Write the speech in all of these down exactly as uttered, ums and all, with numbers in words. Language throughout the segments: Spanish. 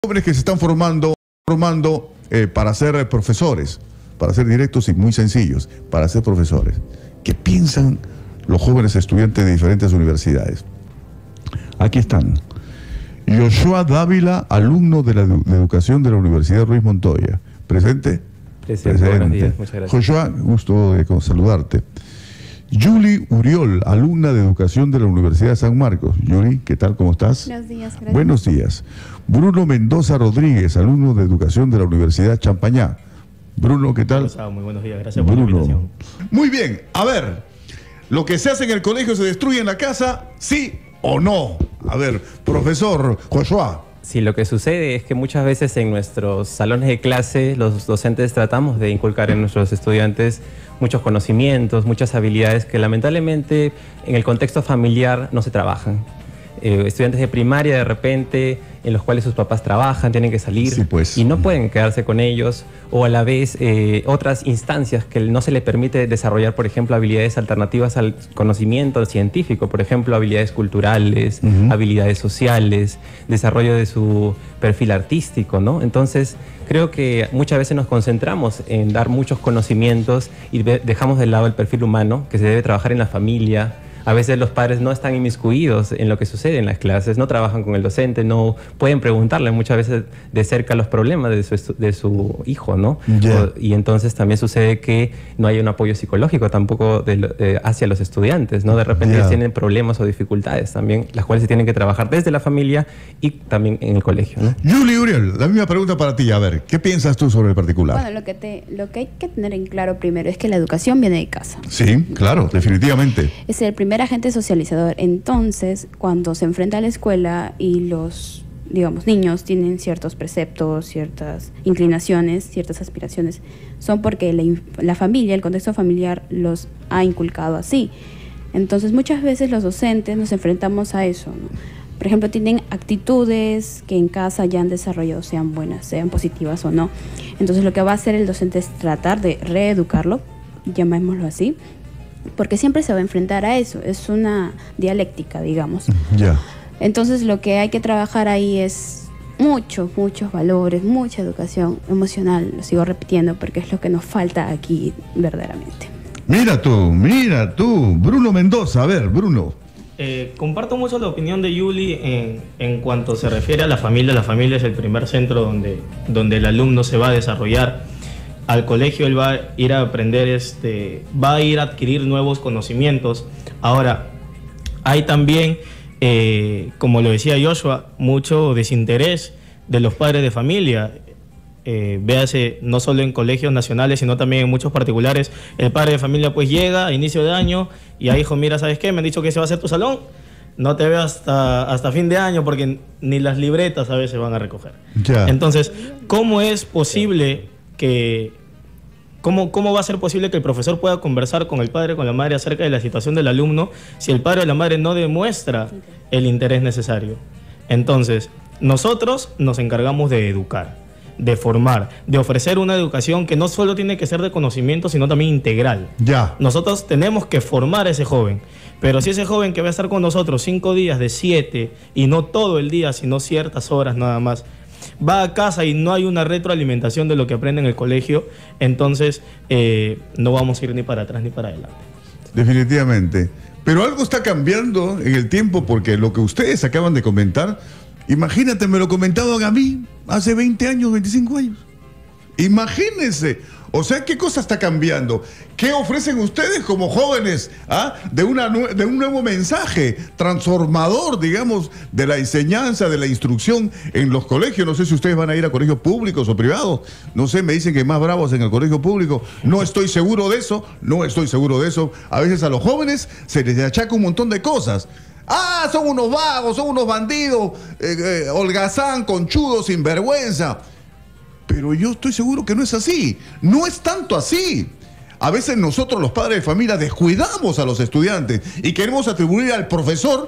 Jóvenes que se están formando, formando eh, para ser profesores, para ser directos y muy sencillos, para ser profesores. ¿Qué piensan los jóvenes estudiantes de diferentes universidades? Aquí están. Joshua Dávila, alumno de la de educación de la Universidad Ruiz Montoya. ¿Presente? Presente. Presente. Buenos días, muchas gracias. Joshua, gusto de saludarte. Yuli Uriol, alumna de educación de la Universidad de San Marcos. Yuli, ¿qué tal? ¿Cómo estás? Buenos días, gracias. Buenos días. Bruno Mendoza Rodríguez, alumno de educación de la Universidad Champañá. Bruno, ¿qué tal? Muy buenos días, gracias por la invitación. Muy bien, a ver, ¿lo que se hace en el colegio se destruye en la casa? ¿Sí o no? A ver, profesor Joshua. Sí, lo que sucede es que muchas veces en nuestros salones de clase los docentes tratamos de inculcar en nuestros estudiantes muchos conocimientos, muchas habilidades que lamentablemente en el contexto familiar no se trabajan. Eh, estudiantes de primaria de repente en los cuales sus papás trabajan, tienen que salir sí, pues. y no pueden quedarse con ellos, o a la vez eh, otras instancias que no se les permite desarrollar, por ejemplo, habilidades alternativas al conocimiento científico, por ejemplo, habilidades culturales, uh-huh. habilidades sociales, desarrollo de su perfil artístico, ¿no? Entonces, creo que muchas veces nos concentramos en dar muchos conocimientos y dejamos de lado el perfil humano, que se debe trabajar en la familia. A veces los padres no están inmiscuidos en lo que sucede en las clases, no trabajan con el docente, no pueden preguntarle muchas veces de cerca los problemas de su, de su hijo, ¿no? Yeah. O, y entonces también sucede que no hay un apoyo psicológico tampoco de, eh, hacia los estudiantes, ¿no? De repente yeah. tienen problemas o dificultades también, las cuales se tienen que trabajar desde la familia y también en el colegio, ¿no? Yuli Uriel, la misma pregunta para ti. A ver, ¿qué piensas tú sobre el particular? Bueno, lo que, te, lo que hay que tener en claro primero es que la educación viene de casa. Sí, claro, definitivamente. Es el primer agente socializador. Entonces, cuando se enfrenta a la escuela y los, digamos, niños tienen ciertos preceptos, ciertas inclinaciones, ciertas aspiraciones, son porque la, la familia, el contexto familiar los ha inculcado así. Entonces, muchas veces los docentes nos enfrentamos a eso, ¿no? Por ejemplo, tienen actitudes que en casa ya han desarrollado, sean buenas, sean positivas o no. Entonces, lo que va a hacer el docente es tratar de reeducarlo, llamémoslo así, porque siempre se va a enfrentar a eso, es una dialéctica, digamos. Ya. Yeah. Entonces lo que hay que trabajar ahí es muchos, muchos valores, mucha educación emocional, lo sigo repitiendo porque es lo que nos falta aquí verdaderamente. Mira tú, mira tú, Bruno Mendoza, a ver, Bruno. Eh, comparto mucho la opinión de Yuli en, en cuanto se refiere a la familia. La familia es el primer centro donde, donde el alumno se va a desarrollar. Al colegio él va a ir a aprender, este, va a ir a adquirir nuevos conocimientos. Ahora, hay también, eh, como lo decía Joshua, mucho desinterés de los padres de familia. Eh, véase, no solo en colegios nacionales, sino también en muchos particulares. El padre de familia pues llega a inicio de año y a hijo, mira, ¿sabes qué? Me han dicho que ese va a ser tu salón. No te veo hasta, hasta fin de año porque ni las libretas a veces van a recoger. Ya. Entonces, ¿cómo es posible que... ¿Cómo, ¿Cómo va a ser posible que el profesor pueda conversar con el padre, con la madre acerca de la situación del alumno si el padre o la madre no demuestra el interés necesario? Entonces, nosotros nos encargamos de educar, de formar, de ofrecer una educación que no solo tiene que ser de conocimiento, sino también integral. Ya. Nosotros tenemos que formar a ese joven, pero si ese joven que va a estar con nosotros cinco días de siete, y no todo el día, sino ciertas horas nada más, va a casa y no hay una retroalimentación de lo que aprende en el colegio, entonces eh, no vamos a ir ni para atrás ni para adelante. Definitivamente. Pero algo está cambiando en el tiempo, porque lo que ustedes acaban de comentar, imagínate, me lo comentaban a mí hace veinte años, veinticinco años. Imagínense. O sea, ¿qué cosa está cambiando? ¿Qué ofrecen ustedes como jóvenes ¿ah? de, una, de un nuevo mensaje transformador, digamos, de la enseñanza, de la instrucción en los colegios? No sé si ustedes van a ir a colegios públicos o privados. No sé, me dicen que más bravos en el colegio público. No estoy seguro de eso, no estoy seguro de eso. A veces a los jóvenes se les achaca un montón de cosas. Ah, son unos vagos, son unos bandidos, eh, eh, holgazán, conchudos, sinvergüenza. Pero yo estoy seguro que no es así, no es tanto así. A veces nosotros los padres de familia descuidamos a los estudiantes y queremos atribuir al profesor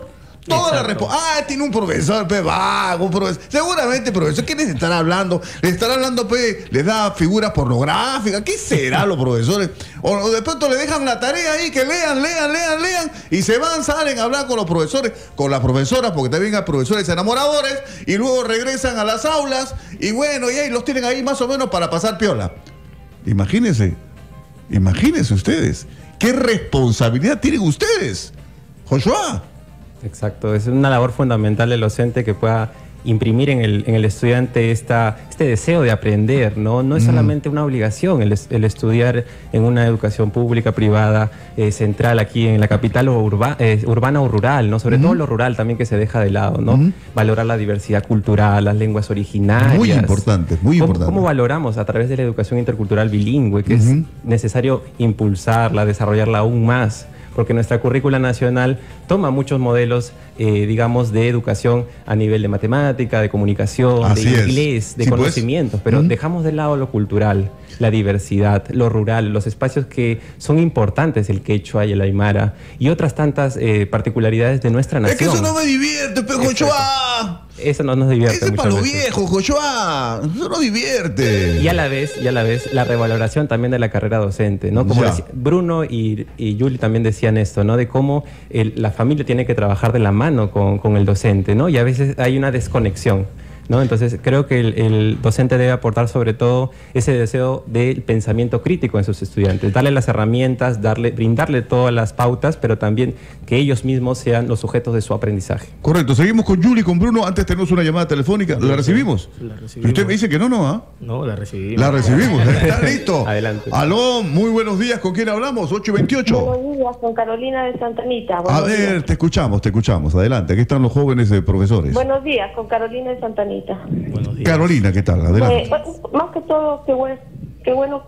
Toda la respuesta. Ah, tiene un profesor, pe, vago, un profesor. Seguramente, profesor, ¿qué les están hablando? Les están hablando, pe, les da figuras pornográficas. ¿Qué será los profesores? O, o de pronto le dejan la tarea ahí, que lean, lean, lean, lean, y se van, salen a hablar con los profesores, con las profesoras, porque también hay profesores enamoradores, y luego regresan a las aulas, y bueno, y ahí los tienen ahí más o menos para pasar piola. Imagínense, imagínense ustedes, ¿qué responsabilidad tienen ustedes, Joshua? Exacto, es una labor fundamental del docente que pueda imprimir en el, en el estudiante esta, este deseo de aprender, ¿no? No es solamente una obligación el, el estudiar en una educación pública, privada, eh, central aquí en la capital o urba, eh, urbana o rural, ¿no? Sobre uh-huh. todo lo rural también que se deja de lado, ¿no? Uh-huh. Valorar la diversidad cultural, las lenguas originarias. Muy importante, muy ¿Cómo, importante. ¿Cómo valoramos a través de la educación intercultural bilingüe, que uh-huh. es necesario impulsarla, desarrollarla aún más? Porque nuestra currícula nacional toma muchos modelos, eh, digamos, de educación a nivel de matemática, de comunicación, Así de es. inglés, de Sí, conocimientos, pues. pero ¿Mm? dejamos de lado lo cultural, la diversidad, lo rural, los espacios que son importantes, el quechua y el aymara, y otras tantas eh, particularidades de nuestra nación. Es que eso no me divierte, pe, Joshua. Eso no nos divierte. Eso es para los veces. viejos, Joshua. Eso no divierte. Y a la vez, y a la vez, la revaloración también de la carrera docente, ¿no? Como decía, Bruno y, y Yuli también decían esto, ¿no? De cómo el, la familia tiene que trabajar de la mano con, con el docente, ¿no? Y a veces hay una desconexión, ¿no? Entonces creo que el, el docente debe aportar sobre todo ese deseo del pensamiento crítico en sus estudiantes, darle las herramientas, darle, brindarle todas las pautas, pero también que ellos mismos sean los sujetos de su aprendizaje. Correcto, seguimos con Yuli y con Bruno. Antes tenemos una llamada telefónica. ¿La recibimos? La recibimos. Y usted me dice que no, ¿no? ¿ah? No, la recibimos. La recibimos. ¿Está listo? Adelante. Aló, muy buenos días. ¿Con quién hablamos? ocho y veintiocho. Buenos días, con Carolina de Santa Anita. A Buenos ver, días. te escuchamos, te escuchamos. Adelante, aquí están los jóvenes eh, profesores. Buenos días, con Carolina de Santa Anita. Buenos días. Carolina, ¿qué tal? Adelante. Eh, más que todo, qué bueno, qué bueno,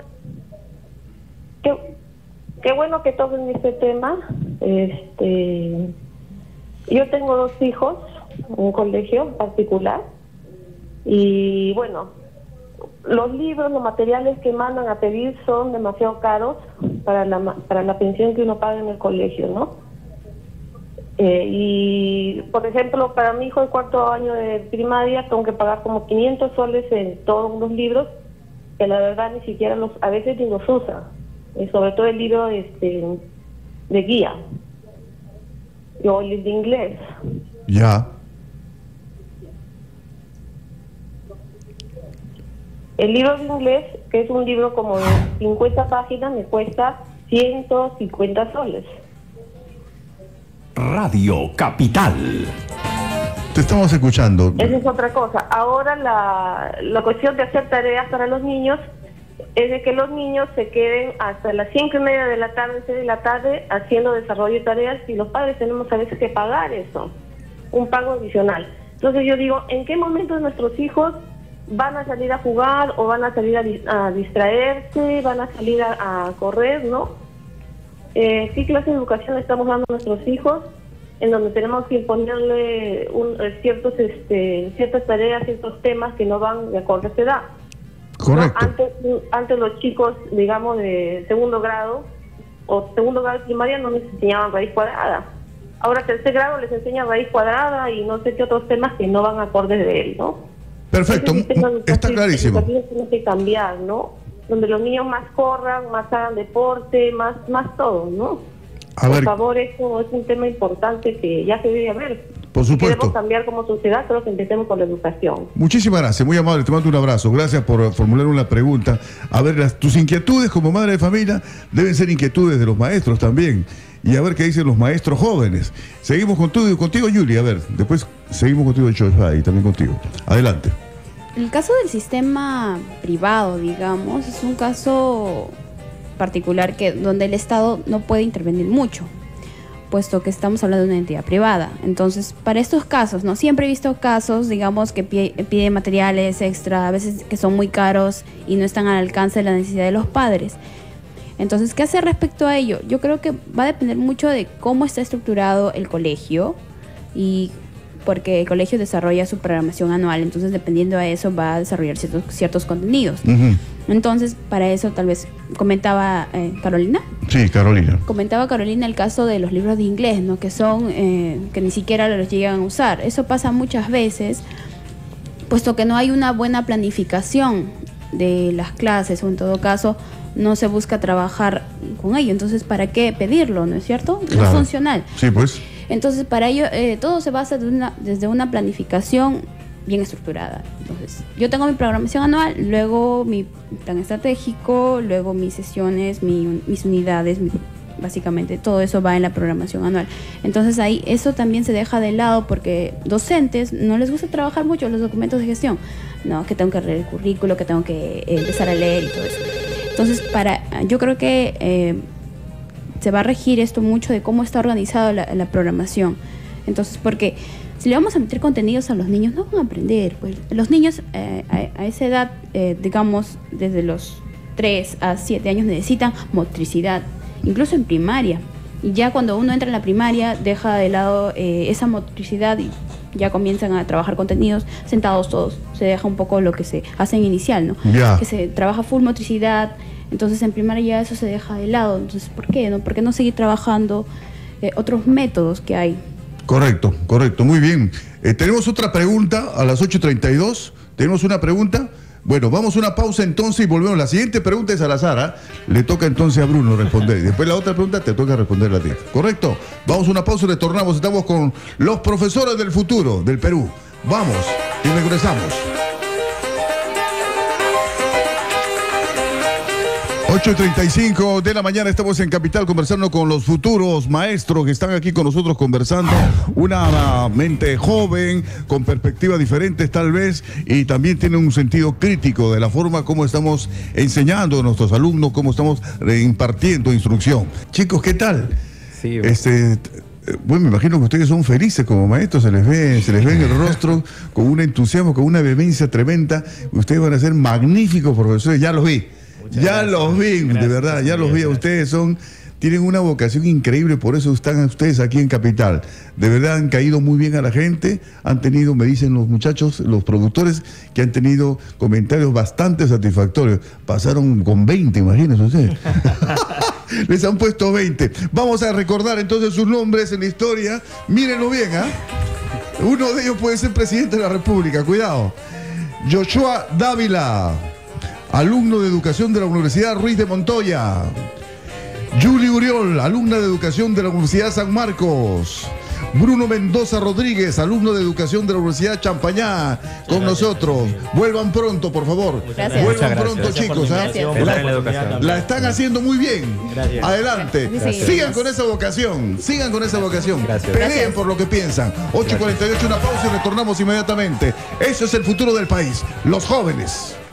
qué, qué bueno que toquen este tema. Este, yo tengo dos hijos, un colegio particular, y bueno, los libros, los materiales que mandan a pedir son demasiado caros para la para la pensión que uno paga en el colegio, ¿no? Eh, y, por ejemplo, para mi hijo de cuarto año de primaria tengo que pagar como quinientos soles en todos los libros, que la verdad ni siquiera los, a veces ni los usa, eh, sobre todo el libro este, de guía, o el de inglés. Ya. El libro de inglés, que es un libro como de cincuenta páginas, me cuesta ciento cincuenta soles. Radio Capital. Te estamos escuchando. Esa es otra cosa. Ahora la, la cuestión de hacer tareas para los niños es de que los niños se queden hasta las cinco y media de la tarde, seis de la tarde, haciendo desarrollo de tareas, y los padres tenemos a veces que pagar eso, un pago adicional. Entonces yo digo, ¿en qué momento nuestros hijos van a salir a jugar o van a salir a, a distraerse, van a salir a, a correr, ¿no? Eh, ¿Qué clase de educación estamos dando a nuestros hijos? En donde tenemos que imponerle un, ciertos, este, ciertas tareas, ciertos temas que no van de acuerdo a esa edad. Correcto. ¿No? Antes, antes los chicos, digamos, de segundo grado o segundo grado de primaria no les enseñaban raíz cuadrada. Ahora tercer grado les enseña raíz cuadrada y no sé qué otros temas que no van acordes de él, ¿no? Perfecto, Ese sistema está clarísimo. Tiene que cambiar, ¿no? Donde los niños más corran, más hagan deporte, más más todo, ¿no? A Por ver, favor, eso es un tema importante que ya se debe haber. por Si supuesto. queremos cambiar como sociedad, creo que empecemos con la educación. Muchísimas gracias, muy amable, te mando un abrazo. Gracias por formular una pregunta. A ver, las, tus inquietudes como madre de familia deben ser inquietudes de los maestros también. Y a ver qué dicen los maestros jóvenes. Seguimos contigo, contigo Yuli, a ver, después seguimos contigo, Joshua, y también contigo. Adelante. En el caso del sistema privado, digamos, es un caso particular que donde el Estado no puede intervenir mucho, puesto que estamos hablando de una entidad privada. Entonces, para estos casos, no siempre he visto casos, digamos, que piden pide materiales extra, a veces que son muy caros y no están al alcance de la necesidad de los padres. Entonces, ¿qué hacer respecto a ello? Yo creo que va a depender mucho de cómo está estructurado el colegio y porque el colegio desarrolla su programación anual, entonces dependiendo a eso va a desarrollar ciertos, ciertos contenidos. Uh-huh. Entonces, para eso tal vez comentaba eh, Carolina. Sí, Carolina. Comentaba Carolina el caso de los libros de inglés, ¿no? Que son, eh, que ni siquiera los llegan a usar. Eso pasa muchas veces, puesto que no hay una buena planificación de las clases, o en todo caso no se busca trabajar con ello. Entonces, ¿para qué pedirlo? ¿No es cierto? Claro. No es funcional. Sí, pues. Entonces, para ello, eh, todo se basa de una, desde una planificación bien estructurada. Entonces, yo tengo mi programación anual, luego mi plan estratégico, luego mis sesiones, mi, mis unidades, mi, básicamente todo eso va en la programación anual. Entonces, ahí eso también se deja de lado porque docentes no les gusta trabajar mucho los documentos de gestión. No, que tengo que leer el currículo, que tengo que eh, empezar a leer y todo eso. Entonces, para, yo creo que eh, se va a regir esto mucho de cómo está organizada la, la programación. Entonces, porque si le vamos a meter contenidos a los niños, no van a aprender. Pues los niños eh, a, a esa edad, eh, digamos, desde los tres a siete años necesitan motricidad, incluso en primaria. Y ya cuando uno entra en la primaria, deja de lado eh, esa motricidad y ya comienzan a trabajar contenidos sentados todos. Se deja un poco lo que se hace en inicial, ¿no? Yeah. Que se trabaja full motricidad. Entonces en primaria ya eso se deja de lado. Entonces, ¿por qué? ¿No? ¿Por qué no seguir trabajando eh, otros métodos que hay? Correcto, correcto, muy bien. Eh, tenemos otra pregunta a las ocho treinta y dos. Tenemos una pregunta. Bueno, vamos a una pausa entonces y volvemos. La siguiente pregunta es al azar, ¿eh? Le toca entonces a Bruno responder. Y después la otra pregunta te toca responderla a ti. ¿Correcto? Vamos a una pausa y retornamos. Estamos con los profesores del futuro del Perú. Vamos y regresamos. ocho y treinta y cinco de la mañana, estamos en Capital conversando con los futuros maestros que están aquí con nosotros conversando. Una mente joven, con perspectivas diferentes tal vez, y también tiene un sentido crítico de la forma como estamos enseñando a nuestros alumnos, cómo estamos impartiendo instrucción. Chicos, ¿qué tal? Sí, Este... Bueno, me imagino que ustedes son felices como maestros, se les ve, se les ve en el rostro con un entusiasmo, con una vehemencia tremenda. Ustedes van a ser magníficos profesores, ya los vi. Muchas ya gracias. los vi, Gracias, de verdad, ya los vi. gracias. Ustedes son, tienen una vocación increíble, por eso están ustedes aquí en Capital. De verdad han caído muy bien a la gente, han tenido, me dicen los muchachos, los productores, que han tenido comentarios bastante satisfactorios. Pasaron con veinte, imagínense ustedes. Les han puesto veinte. Vamos a recordar entonces sus nombres en la historia. Mírenlo bien, ¿ah? ¿eh? Uno de ellos puede ser presidente de la República, cuidado. Joshua Dávila, alumno de educación de la Universidad Ruiz de Montoya. Julie Uriol, alumna de educación de la Universidad San Marcos. Bruno Mendoza Rodríguez, alumno de educación de la Universidad Champañá, con nosotros. Vuelvan pronto, por favor. Gracias. Vuelvan Muchas pronto, gracias. chicos. ¿ah? Gracias. Pensar La, en la educación. la están haciendo muy bien. Gracias. Adelante. Gracias. Sigan con esa vocación. Sigan con esa vocación. Gracias. Peleen Gracias. por lo que piensan. ocho cuarenta y ocho, una pausa y retornamos inmediatamente. Eso es el futuro del país. Los jóvenes.